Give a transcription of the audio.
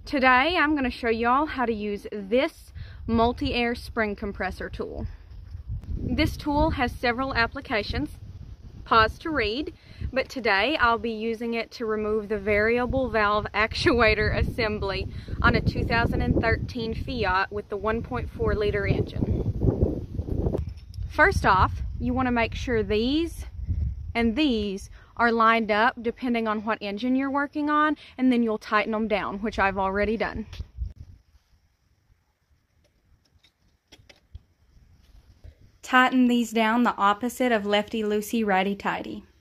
Today I'm going to show y'all how to use this multi-air spring compressor tool. This tool has several applications. Pause to read, but today I'll be using it to remove the variable valve actuator assembly on a 2013 Fiat with the 1.4 liter engine. First off, you want to make sure these and these are lined up depending on what engine you're working on, and then you'll tighten them down, which I've already done. Tighten these down the opposite of lefty-loosey, righty-tighty.